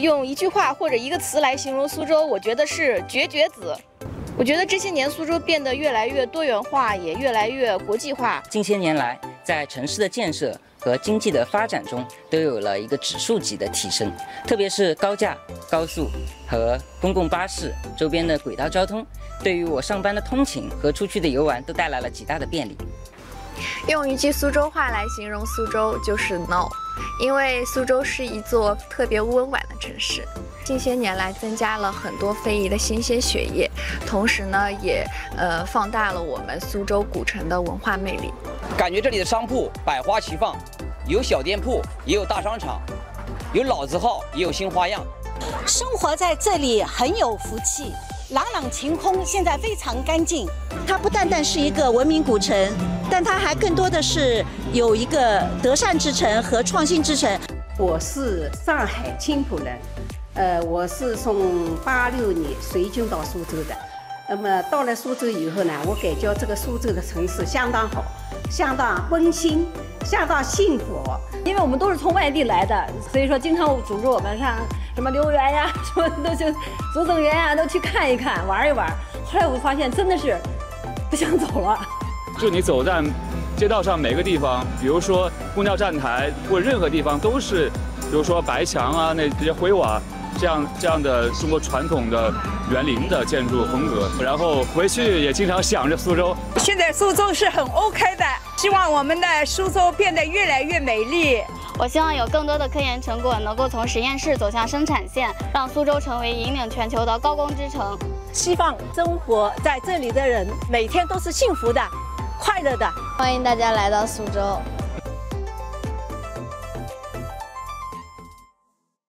用一句话或者一个词来形容苏州，我觉得是绝绝子。我觉得这些年苏州变得越来越多元化，也越来越国际化。 近些年来，在城市的建设和经济的发展中，都有了一个指数级的提升。特别是高架、高速和公共巴士周边的轨道交通，对于我上班的通勤和出去的游玩都带来了极大的便利。 用一句苏州话来形容苏州就是 no， 因为苏州是一座特别温婉的城市。近些年来增加了很多非遗的新鲜血液，同时呢也放大了我们苏州古城的文化魅力。 感觉这里的商铺百花齐放，有小店铺，也有大商场，有老字号，也有新花样。 生活在这里很有福气，朗朗晴空，现在非常干净。它不单单是一个文明古城，但它还更多的是有一个德善之城和创新之城。 我是上海青浦人，我是从86年随军到苏州的。那么到了苏州以后呢，我感觉这个苏州的城市相当好，相当温馨，相当幸福。 因为我们都是从外地来的，所以说经常组织我们上什么留园呀，什么都去足增园呀，都去看一看，玩一玩。后来我发现真的是不想走了。 就你走在街道上每个地方，比如说公交站台或者任何地方，都是比如说白墙啊，那些灰瓦。这样的中国传统的园林的建筑风格，然后回去也经常想着苏州。 现在苏州是很 OK 的，希望我们的苏州变得越来越美丽。 我希望有更多的科研成果能够从实验室走向生产线，让苏州成为引领全球的高工之城。 希望生活在这里的人每天都是幸福的、快乐的。 欢迎大家来到苏州。